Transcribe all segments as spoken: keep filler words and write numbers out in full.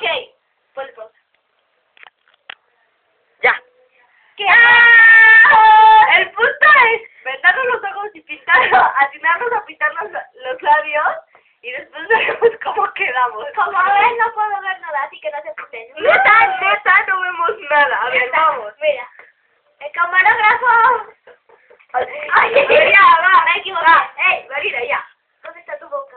Ok, ponle pausa. Ya. ¿Qué? ¡Ah! El punto es vendarnos los ojos y pintarnos, atinarnos a pintarnos los labios y después veremos cómo quedamos. Como ven, no puedo ver nada, así que no se puten. Neta, neta, no vemos nada. A ver, vamos. Mira, el camarógrafo. Ay, Ay, a ver, ya, va. me equivoqué. Va. Ey, Marina, ya. ¿Dónde está tu boca?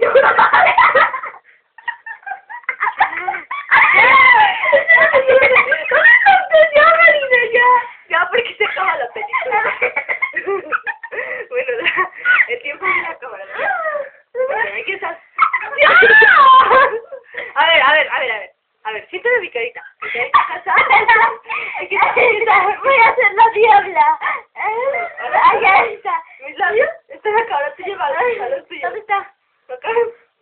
Ya, porque se acaba la película. Bueno, la, el tiempo de la cámara. Bueno, hay que estar... A ver, a ver, a ver, a ver. A ver, siéntame mi carita. Mi carita casada. Hay que estar... Voy a hacer la diabla. Allá está. ¿Mis labios? Están acá, ahora te llevas los tuyos. ¿Dónde está? Acá.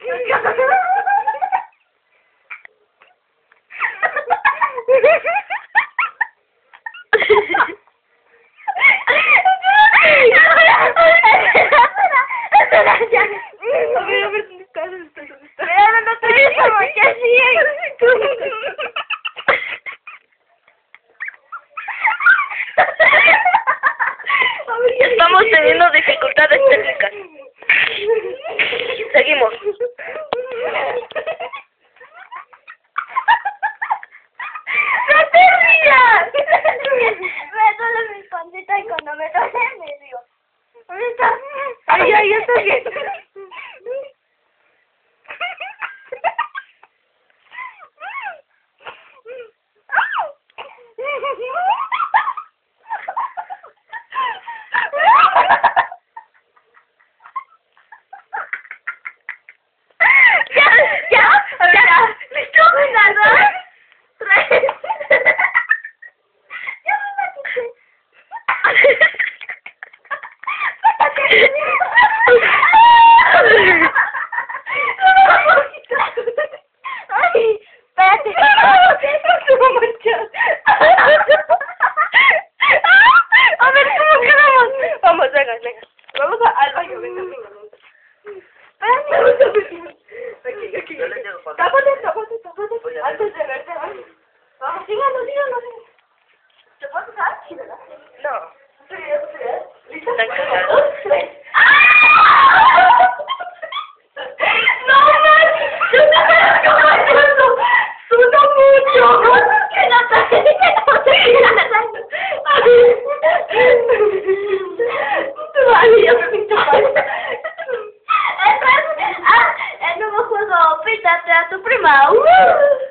Espera, ya. A ver, a ver, ¿dónde estás? ¿Dónde estás? ¿Dónde estás? Pero no te digo como que así. Estamos teniendo dificultades técnicas. Seguimos. ¡No te rías! Me duele mi pancita y cuando me duele me digo, ¿dónde está? Ay, ya, ya está bien. Ya, ya, ya. ¿Listo? Una, dos, tres. Ya me la quité. Ay, espérate. Se va a manchar. A ver, ¿cómo quedamos? Vamos, venga, venga. Vamos a, al baño, venga, venga. Espérate. Aquí, aquí. Tápate, tápate, tápate. Antes de verte, vamos. Vamos, síganos, síganos. ¿Te puedo tocar? Sí, ¿verdad? No. ¿Listo? Están cagados. Dos, tres. ¡Ah! ¡No manches! ¡Yo te veo cagando! ¡Suena mucho! Que no te, que no te. Vale, ya me pinto mal. Ah, el nuevo juego, píntate a tu prima. Uh.